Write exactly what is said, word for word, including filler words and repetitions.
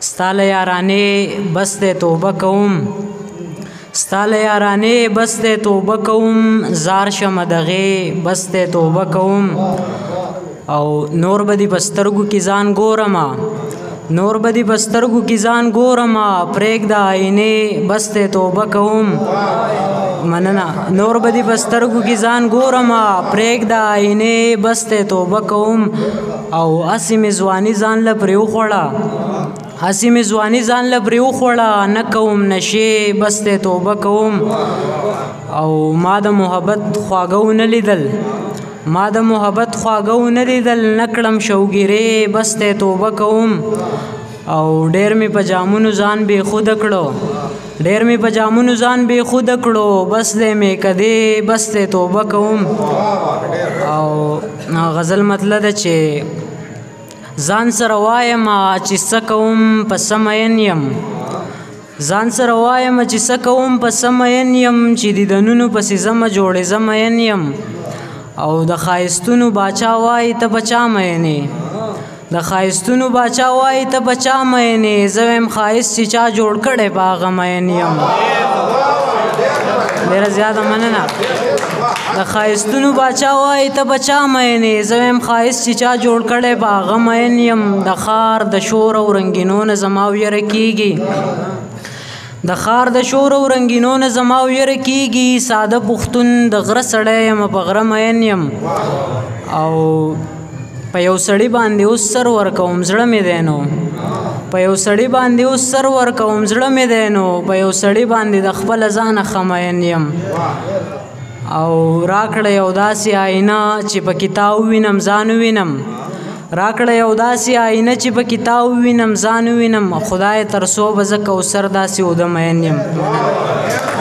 ستاله یارانې بس دی توبه کوم ستاله یارانې بس دی توبه کوم زار شمه دغې بس دی توبه کوم او نور به دې په سترګو کې ځان ګورمه نور به دې په سترګو کې ځان ګورمه پرېږده آینې بس دی توبه کوم مننه نور به دې په سترګو کې ځان ګورمه پرېږده آینې بس دی توبه کوم او هسې مې ځواني ځان له پرې وخوړه هسې مې ځواني ځان له پرې وخوړه نه کوم نشې بس دی توبه کوم او ما د محبت خواږه ونه لیدل ما د محبت خواږه ونه لیدل نه کړم شوګیرې بس دی توبه کوم او ډېر مې په جامونو ځان بې خوده کړو ډېر مې په جامونو ځان بې خوده کړو بس دی مې کدې بس دی توبه کوم او غزل مطلب ده چې ځان سره وایم چې څه کوم په څه مین یم ځان سره وایم چې څه کوم په څه مین یم چې دیدنونو پسې زمه جوړې زه مین یم او د ښایستونو باچا وایي ته په چا مینې د ښایستونو باچا وایي ته په چا مینې زه وایم ښایست چې چا جوړ کړی په هغه مین یم ډېره زیاته مننه د ښایستونو باچا وایي ته په چا مینې زه وایم ښایست چې چا جوړ کړی په هغه مین یم د ښار د شور او رنګینو نه زما ویره کېږي د ښار د شور او رنګینو نه زما ویره کېږي ساده پښتون د غره سړی یم په غره مین یم او په یو سړي باندې اوس سر ورکوم زړه مې دی نو په یو سړي باندې اوس سر ورکوم زړه مې دی نو په یو سړي باندې د خپله ځانه ښه مین یم او راکړه یو داسې آینه چې په کتاب وینم ځان وینم راکړه یو داسې آینه چې په کتاب وینم ځان وینم خدای تر څو به زه کوثر داسې اوده مین یم